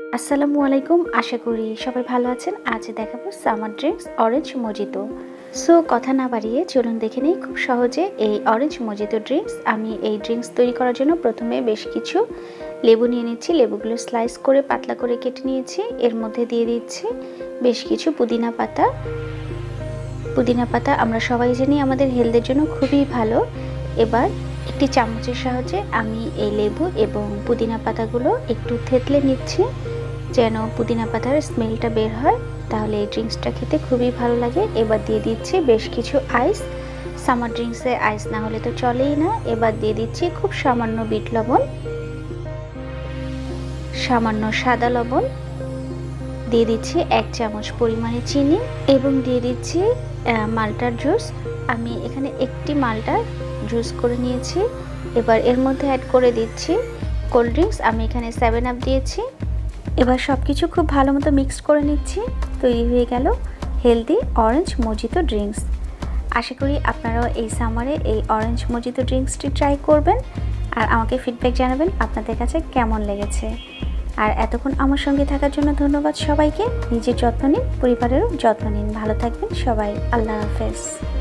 আসসালামু আলাইকুম, আশা করি সবাই ভালো আছেন। আজ দেখাবো summer drinks orange mojito. So কথা না বাড়িয়ে চলুন দেখে নিই খুব সহজে এই অরেঞ্জ মজিতো ড্রিঙ্কস। আমি এই ড্রিঙ্কস তৈরি করার জন্য প্রথমে বেশ কিছু লেবু নিয়ে নিচ্ছি। লেবুগুলো স্লাইস করে পাতলা করে কেটে নিয়েছি। এর মধ্যে দিয়ে দিচ্ছি বেশ কিছু পুদিনা পাতা। পুদিনা পাতা আমরা সবাই জানি আমাদের হেলথের জন্য খুবই ভালো। এবার একটি চামচের সাহায্যে আমি এই লেবু এবং পুদিনা পাতাগুলো একটু থেতলে নিচ্ছি, যেন পুদিনা পাতার স্মেলটা বের হয়, তাহলে এই ড্রিঙ্কসটা খেতে খুবই ভালো লাগে। এবার দিয়ে দিচ্ছি বেশ কিছু আইস। সামার ড্রিঙ্কসে আইস না হলে তো চলেই না। এবার দিয়ে দিচ্ছি খুব সামান্য বিট লবণ, সামান্য সাদা লবণ, দিয়ে দিচ্ছি 1 চামচ পরিমাণে চিনি এবং দিয়ে দিচ্ছি মাল্টার জুস। আমি এখানে একটি মাল্টার জুস করে নিয়েছি। এবার এর মধ্যে অ্যাড করে দিচ্ছি কোল্ড ড্রিঙ্কস। আমি এখানে 7 আপ দিয়েছি। এবার সব কিছু খুব ভালো মতো মিক্সড করে নিচ্ছি। তৈরি হয়ে গেল হেলদি অরেঞ্জ মজিতো ড্রিঙ্কস। আশা করি আপনারাও এই সামারে এই অরেঞ্জ মজিতো ড্রিঙ্কসটি ট্রাই করবেন আর আমাকে ফিডব্যাক জানাবেন আপনাদের কাছে কেমন লেগেছে। আর এতক্ষণ আমার সঙ্গে থাকার জন্য ধন্যবাদ সবাইকে। নিজের যত্ন নিন, পরিবারেরও যত্ন নিন। ভালো থাকবেন সবাই। আল্লাহ হাফেজ।